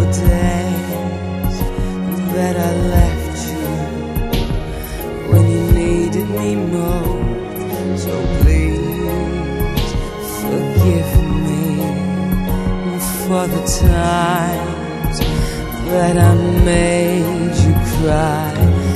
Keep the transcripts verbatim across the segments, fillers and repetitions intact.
the days that I left you when you needed me most. So please forgive me for the times that I made you cry.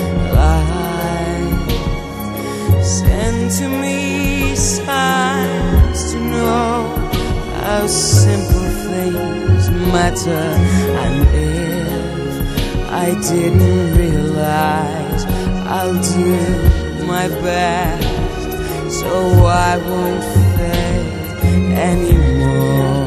Life sent to me signs to know how simple things matter, and if I didn't realize, I'll do my best so I won't fail anymore.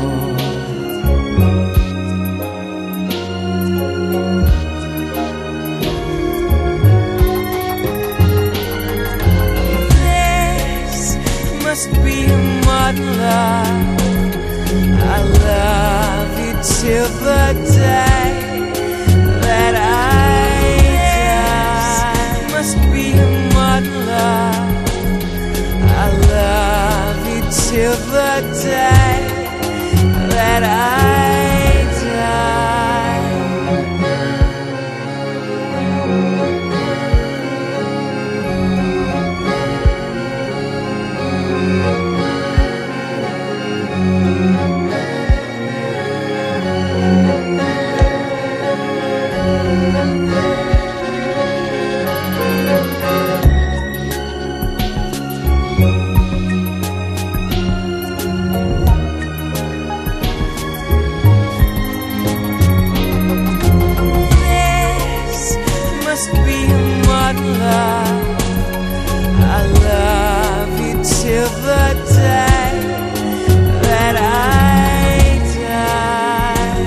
This must be a modern love. I love you till the day that I die. Must be a modern love. I love you till the day that I die. Till the day that I die.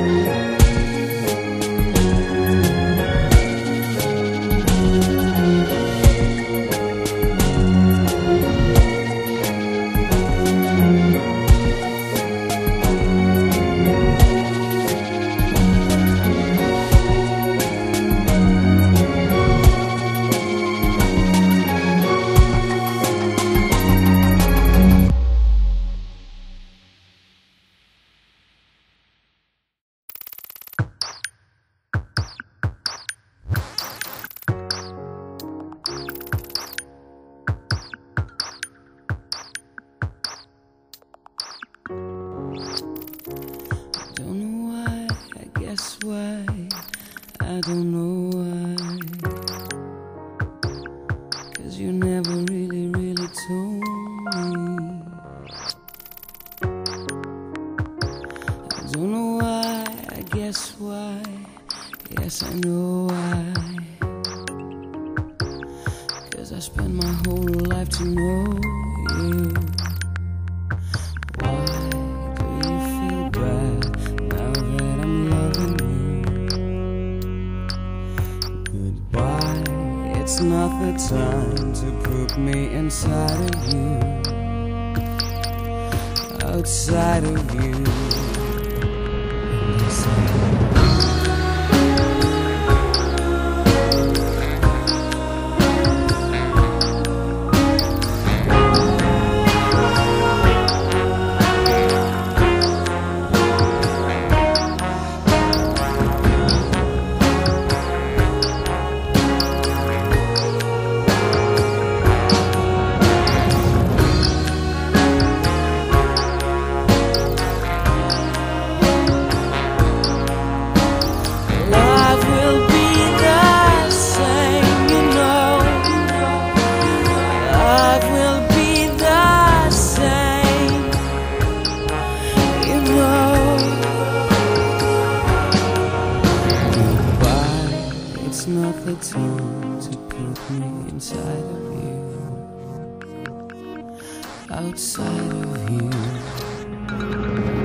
Guess why? I don't know why. 'Cause you never really, really told me. I don't know why, I guess why. Yes, I know why. 'Cause I spent my whole life to know you. It's not the time to put me inside of you, outside of you. It's not the time to put me inside of you, outside of you.